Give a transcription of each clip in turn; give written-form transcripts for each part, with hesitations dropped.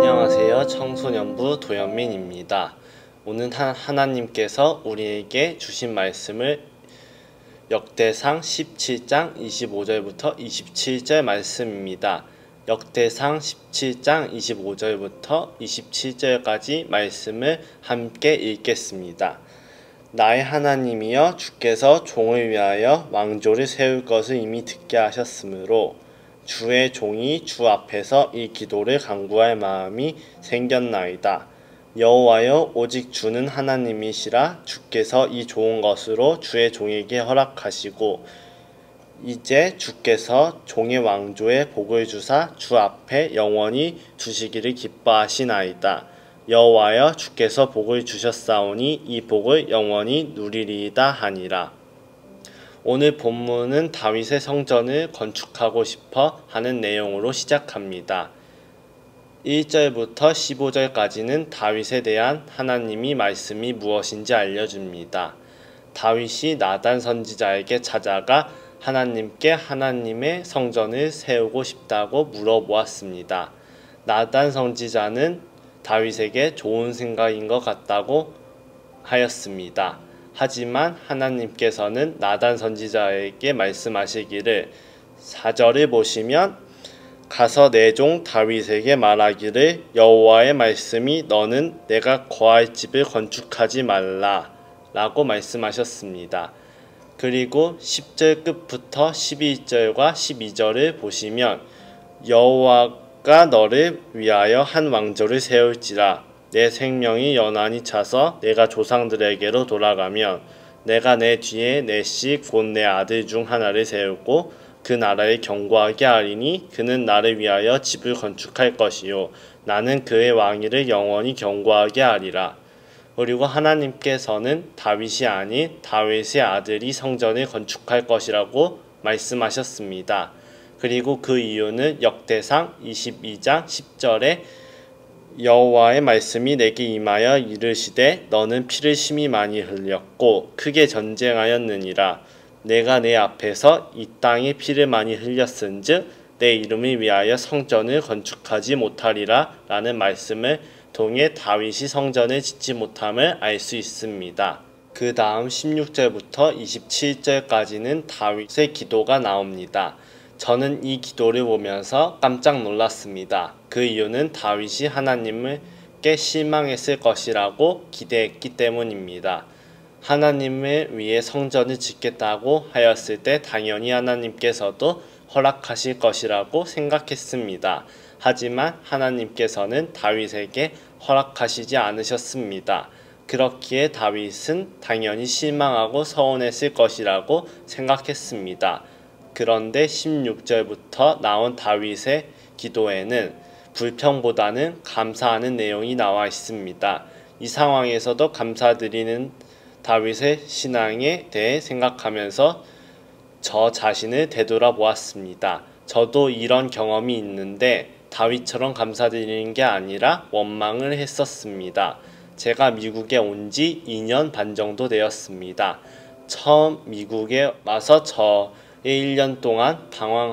안녕하세요. 청소년부 도현민입니다. 오늘 하나님께서 우리에게 주신 말씀을 역대상 17장 25절부터 27절 말씀입니다. 역대상 17장 25절부터 27절까지 말씀을 함께 읽겠습니다. 나의 하나님이여, 주께서 종을 위하여 왕조를 세울 것을 이미 듣게 하셨으므로 주의 종이 주 앞에서 이 기도를 간구할 마음이 생겼나이다. 여호와여, 오직 주는 하나님이시라. 주께서 이 좋은 것으로 주의 종에게 허락하시고 이제 주께서 종의 왕조에 복을 주사 주 앞에 영원히 두시기를 기뻐하시나이다. 여호와여, 주께서 복을 주셨사오니 이 복을 영원히 누리리이다 하니라. 오늘 본문은 다윗의 성전을 건축하고 싶어 하는 내용으로 시작합니다. 1절부터 15절까지는 다윗에 대한 하나님의 말씀이 무엇인지 알려줍니다. 다윗이 나단 선지자에게 찾아가 하나님께 하나님의 성전을 세우고 싶다고 물어보았습니다. 나단 선지자는 다윗에게 좋은 생각인 것 같다고 하였습니다. 하지만 하나님께서는 나단 선지자에게 말씀하시기를 4절을 보시면 가서 내 종 다윗에게 말하기를 여호와의 말씀이 너는 내가 거할 집을 건축하지 말라 라고 말씀하셨습니다. 그리고 10절 끝부터 11절과 12절을 보시면 여호와가 너를 위하여 한 왕조를 세울지라. 내 생명이 연한이 차서 내가 조상들에게로 돌아가면 내가 내 뒤에 내 씨 곧 내 아들 중 하나를 세우고 그 나라를 견고하게 하리니 그는 나를 위하여 집을 건축할 것이요 나는 그의 왕위를 영원히 견고하게 하리라. 그리고 하나님께서는 다윗이 아닌 다윗의 아들이 성전을 건축할 것이라고 말씀하셨습니다. 그리고 그 이유는 역대상 22장 10절에 여호와의 말씀이 내게 임하여 이르시되 너는 피를 심히 많이 흘렸고 크게 전쟁하였느니라. 내가 내 앞에서 이 땅에 피를 많이 흘렸은즉 내 이름을 위하여 성전을 건축하지 못하리라 라는 말씀을 통해 다윗이 성전을 짓지 못함을 알 수 있습니다. 그 다음 16절부터 27절까지는 다윗의 기도가 나옵니다. 저는 이 기도를 보면서 깜짝 놀랐습니다. 그 이유는 다윗이 하나님께 실망했을 것이라고 기대했기 때문입니다. 하나님을 위해 성전을 짓겠다고 하였을 때 당연히 하나님께서도 허락하실 것이라고 생각했습니다. 하지만 하나님께서는 다윗에게 허락하시지 않으셨습니다. 그렇기에 다윗은 당연히 실망하고 서운했을 것이라고 생각했습니다. 그런데 16절부터 나온 다윗의 기도에는 불평보다는 감사하는 내용이 나와 있습니다. 이 상황에서도 감사드리는 다윗의 신앙에 대해 생각하면서 저 자신을 되돌아보았습니다. 저도 이런 경험이 있는데 다윗처럼 감사드리는 게 아니라 원망을 했었습니다. 제가 미국에 온 지 2년 반 정도 되었습니다. 처음 미국에 와서 저의 1년 동안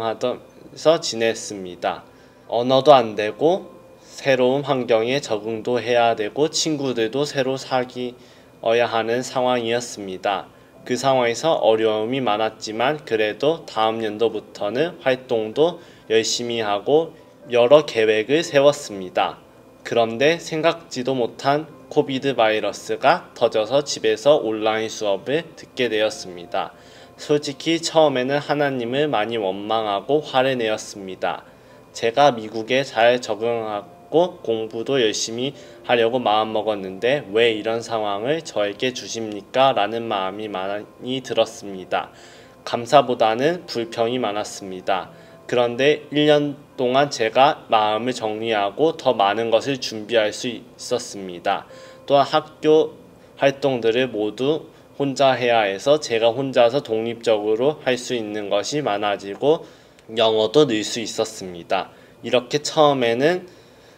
방황하면서 지냈습니다. 언어도 안 되고 새로운 환경에 적응도 해야 되고 친구들도 새로 사귀어야 하는 상황이었습니다. 그 상황에서 어려움이 많았지만 그래도 다음 연도부터는 활동도 열심히 하고 여러 계획을 세웠습니다. 그런데 생각지도 못한 코비드 바이러스가 터져서 집에서 온라인 수업을 듣게 되었습니다. 솔직히 처음에는 하나님을 많이 원망하고 화를 내었습니다. 제가 미국에 잘 적응하고 공부도 열심히 하려고 마음먹었는데 왜 이런 상황을 저에게 주십니까? 라는 마음이 많이 들었습니다. 감사보다는 불평이 많았습니다. 그런데 1년 동안 제가 마음을 정리하고 더 많은 것을 준비할 수 있었습니다. 또한 학교 활동들을 모두 혼자 해야 해서 제가 혼자서 독립적으로 할 수 있는 것이 많아지고 영어도 늘 수 있었습니다. 이렇게 처음에는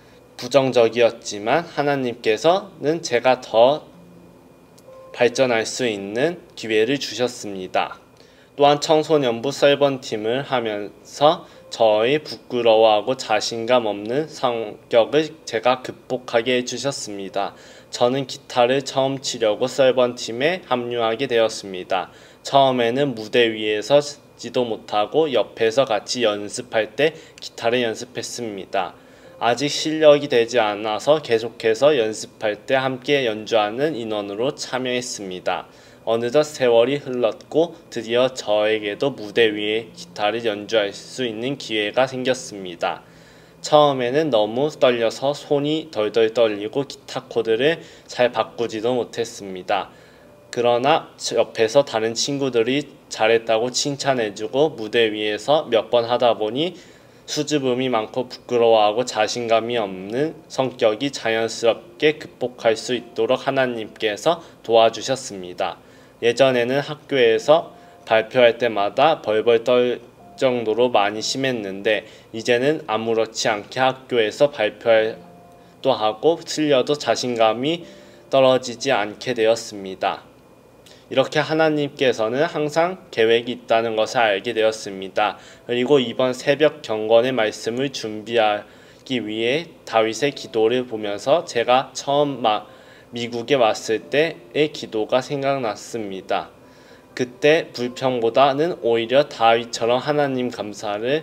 부정적이었지만 하나님께서는 제가 더 발전할 수 있는 기회를 주셨습니다. 또한 청소년부 서번팀을 하면서 저의 부끄러워하고 자신감 없는 성격을 제가 극복하게 해주셨습니다. 저는 기타를 처음 치려고 서번팀에 합류하게 되었습니다. 처음에는 무대 위에서 지도 못하고 옆에서 같이 연습할 때 기타를 연습했습니다. 아직 실력이 되지 않아서 계속해서 연습할 때 함께 연주하는 인원으로 참여했습니다. 어느덧 세월이 흘렀고 드디어 저에게도 무대 위에 기타를 연주할 수 있는 기회가 생겼습니다. 처음에는 너무 떨려서 손이 덜덜 떨리고 기타 코드를 잘 바꾸지도 못했습니다. 그러나 옆에서 다른 친구들이 잘했다고 칭찬해주고 무대 위에서 몇 번 하다 보니 수줍음이 많고 부끄러워하고 자신감이 없는 성격이 자연스럽게 극복할 수 있도록 하나님께서 도와주셨습니다. 예전에는 학교에서 발표할 때마다 벌벌 떨 정도로 많이 심했는데 이제는 아무렇지 않게 학교에서 발표도 하고 틀려도 자신감이 떨어지지 않게 되었습니다. 이렇게 하나님께서는 항상 계획이 있다는 것을 알게 되었습니다. 그리고 이번 새벽 경건의 말씀을 준비하기 위해 다윗의 기도를 보면서 제가 처음 미국에 왔을 때의 기도가 생각났습니다. 그때 불평보다는 오히려 다윗처럼 하나님 감사를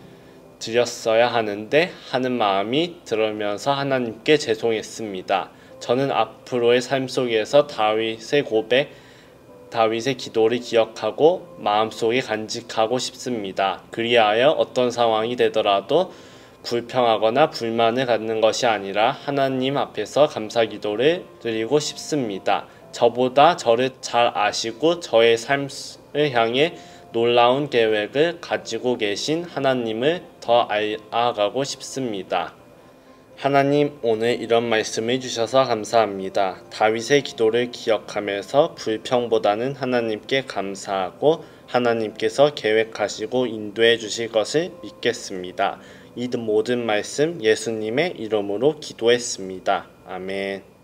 드렸어야 하는데 하는 마음이 들으면서 하나님께 죄송했습니다. 저는 앞으로의 삶 속에서 다윗의 고백, 다윗의 기도를 기억하고 마음속에 간직하고 싶습니다. 그리하여 어떤 상황이 되더라도 불평하거나 불만을 갖는 것이 아니라 하나님 앞에서 감사 기도를 드리고 싶습니다. 저보다 저를 잘 아시고 저의 삶을 향해 놀라운 계획을 가지고 계신 하나님을 더 알아가고 싶습니다. 하나님, 오늘 이런 말씀을 주셔서 감사합니다. 다윗의 기도를 기억하면서 불평보다는 하나님께 감사하고 하나님께서 계획하시고 인도해 주실 것을 믿겠습니다. 이 모든 말씀 예수님의 이름으로 기도했습니다. 아멘.